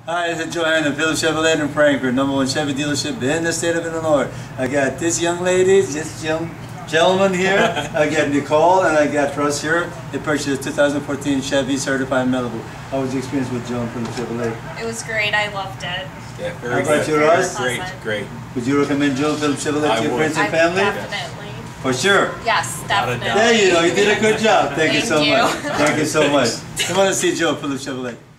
Hi, this is Joanna, Phillips Chevrolet in Frankfort, #1 Chevy dealership in the state of Illinois. I got this young lady, this young gentleman here. I got Nicole and I got Russ here. They purchased a 2014 Chevy Certified Malibu. How was the experience with Joan from Phillips Chevrolet? It was great. I loved it. Yeah, How very about good. you, Russ? Great, great. Would you recommend Joan Phillips Chevrolet to your friends and family? Definitely. For sure. Yes, definitely. There you go. You did a good job. Thank you so Thank you. much. Thank you so much. Come on and see Joe Phillips Chevrolet.